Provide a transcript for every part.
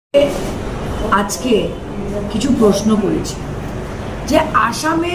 আজকে কিছু প্রশ্ন করেছি যে আসামে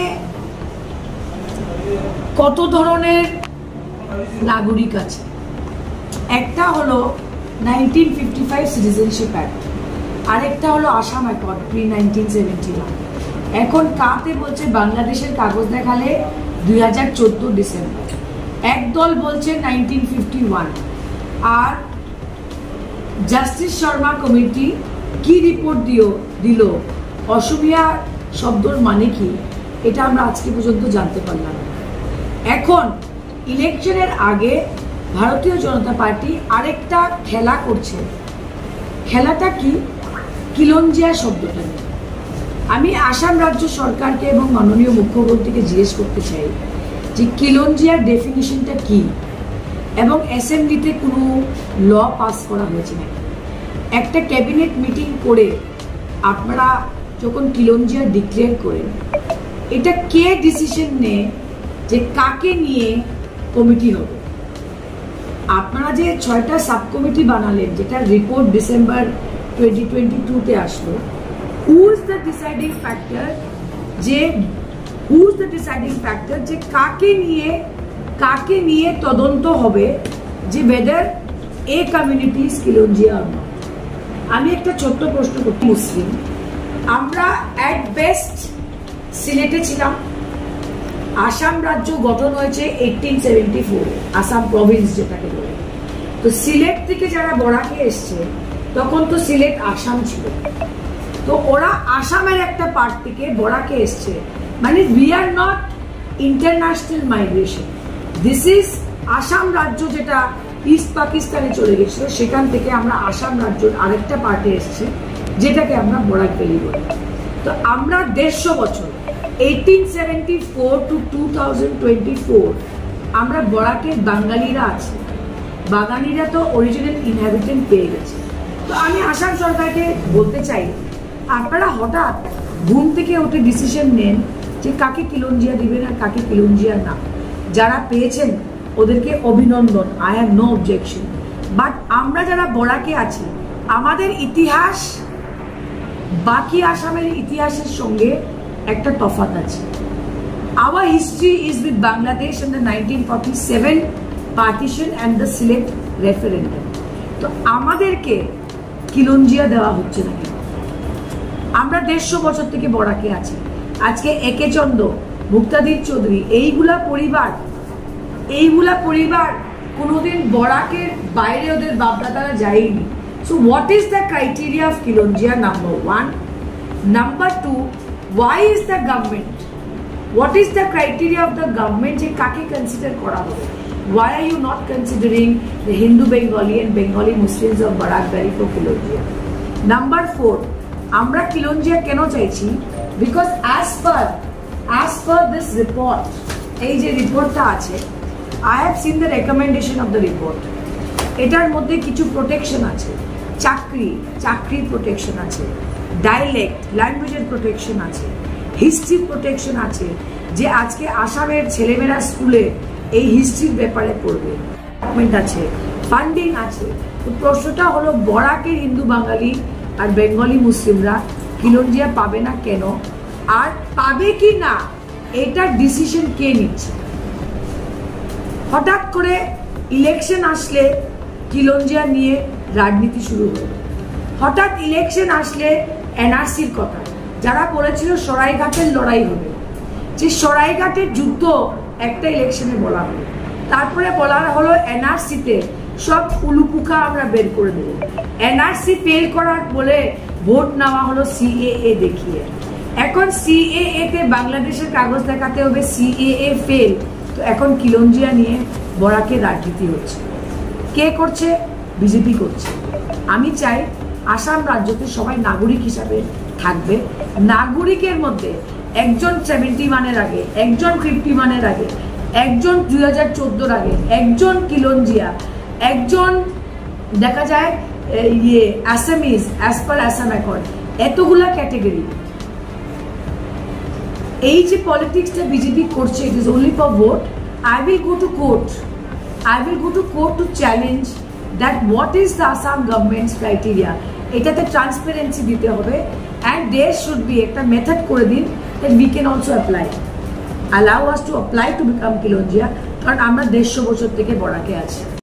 কত ধরনের নাগরিক আছে। একটা হলো 1955 সিটিজেনশিপ অ্যাক্ট, আরেকটা হলো আসাম অ্যাকর্ড প্রি 1971। এখন কাতে বলছে বাংলাদেশের কাগজ দেখালে 2014 ডিসেম্বর, একদল বলছে 1951। আর জাস্টিস শর্মা কমিটি কি রিপোর্ট দিল অসমিয়া শব্দর মানে কি, এটা আমরা আজকে পর্যন্ত জানতে পারলাম। এখন ইলেকশনের আগে ভারতীয় জনতা পার্টি আরেকটা খেলা করছে। খেলাটা কি? কিলঞ্জিয়া শব্দটা নিয়ে। আমি আসাম রাজ্য সরকারকে এবং মাননীয় মুখ্যমন্ত্রীকে জিজ্ঞেস করতে চাই যে কিলঞ্জিয়ার ডেফিনিশনটা কি এবং অ্যাসেম্বলিতে কোনো ল পাস করা হয়েছে নাকি। একটা ক্যাবিনেট মিটিং করে আপনারা যখন কিলঞ্জিয়া ডিক্লেয়ার করেন, এটা কে ডিসিশন নেয় যে কাকে নিয়ে কমিটি হবে? আপনারা যে 6টা সাব কমিটি বানালেন, যেটা রিপোর্ট ডিসেম্বর 2022-তে আসলো, who is the deciding factor যে কাকে নিয়ে তদন্ত হবে যে whether a community is কিলঞ্জিয়া or not? আমি একটা ছোট্ট প্রশ্ন করছি। মুসলিম আমরা অ্যাট বেস্ট সিলেটে ছিলাম। আসাম রাজ্য গঠন হয়েছে 1874, আসাম প্রভিন্স যেটাকে বলে। তো সিলেট থেকে যারা বরাকে এসছে তখন তো সিলেট আসাম ছিল, তো ওরা আসামের একটা পার্ট থেকে বরাকে এসছে, মানে we are not international migration. This is Assam রাজ্য যেটা ইস্ট পাকিস্তানে চলে গেছিল, সেখান থেকে আমরা আসাম রাজ্যের আরেকটা পার্টে এসেছি যেটাকে আমরা বরাক ভ্যালি বলি। তো আমরা 150 বছর 1874 to 2024 আমরা বরাকের বাঙালিরা আছি। বাঙালিরা তো অরিজিনাল ইনহ্যাবিটেন্ট পেয়ে গেছে। তো আমি আসাম সরকারকে বলতে চাই, আপনারা হঠাৎ ঘুম থেকে উঠে ডিসিশন নেন যে কাকে কিলঞ্জিয়া দিবেন আর কাকে কিলঞ্জিয়া না। যারা পেয়েছেন ওদেরকে অভিনন্দন, I have no objection. But আমরা যারা বরাকে আছি, আমাদের ইতিহাস বাকি আসামের ইতিহাসের সঙ্গে একটা তফাৎ আছে। Our history is with Bangladesh in the 1947 partition and the Sylhet referendum. তো আমাদেরকে কিলঞ্জিয়া দেওয়া হচ্ছে না কেন? আমরা 150 বছর থেকে বরাকে আছি। আজকে একে চন্দ্র, মুক্তাদির চৌধুরী, এইগুলা পরিবার কোনোদিন বরাকের বাইরে ওদের বাপদাদারা যায়নি। So what is the criteria of Khilonjia? Number 1। Number 2, why is the government, what is the criteria of the government যে কাকে কনসিডার করা হবে? Why are you not considering the Hindu Bengali and Bengali Muslims of Barak Valley for Khilonjia? Number 4, আমরা কিলঞ্জিয়া কেন চাইছি? Because as per this report, এই যে রিপোর্টটা আছে, I have seen the recommendation of the report. এটার মধ্যে কিছু প্রোটেকশন আছে, চাকরি প্রোটেকশন আছে, ডায়ালেক্ট ল্যাঙ্গুয়েজের প্রোটেকশন আছে, হিস্ট্রি প্রোটেকশন আছে, যে আজকে আসামের ছেলেমেয়েরা স্কুলে এই হিস্ট্রির ব্যাপারে পড়বে, আছে, ফান্ডিং আছে। তো প্রশ্নটা হলো বরাকের হিন্দু বাঙালি আর বেঙ্গলি মুসলিমরা কিলঞ্জিয়া পাবে না কেন, আর পাবে কি না এটার ডিসিশন কে নিচ্ছে? হঠাৎ করে ইলেকশন আসলে কিলঞ্জিয়া নিয়ে রাজনীতি শুরু হলো। হঠাৎ ইলেকশন আসলে এনআরসির কথা, যারা বলেছিল সরাইঘাটের লড়াই হবে, যে সরাইঘাটের যুদ্ধ একটা ইলেকশনে বলা হলো। তারপরে বলা হলো এনআরসিতে সব উলুপুকা আমরা বের করে দেবো। এনআরসি ফেল করার বলে ভোট নেওয়া হলো সিএএ দেখিয়ে। এখন সিএএ তে বাংলাদেশের কাগজ দেখাতে হবে সিএএ ফেল। তো এখন কিলঞ্জিয়া নিয়ে বরাকে রাজনীতি হচ্ছে। কে করছে? বিজেপি করছে। আমি চাই আসাম রাজ্যতে সবাই নাগরিক হিসাবে থাকবে। নাগরিকের মধ্যে একজন 71-এর আগে, একজন 51-এর আগে, একজন 2014-র আগে, একজন কিলঞ্জিয়া, একজন দেখা যায় Assamese as per Assam accord, এতগুলা ক্যাটেগরি। এই যে পলিটিক্সটা বিজেপি করছে, it is only for vote. I will go to court to challenge that what is the Assam government's criteria. এটাতে ট্রান্সপারেন্সি দিতে হবে অ্যান্ড দেয়ার শুড বি একটা মেথড করে দিন that we can also apply, allow us to apply to become Khilonjia, কারণ আমরা 150 বছর থেকে বরাকে আছি।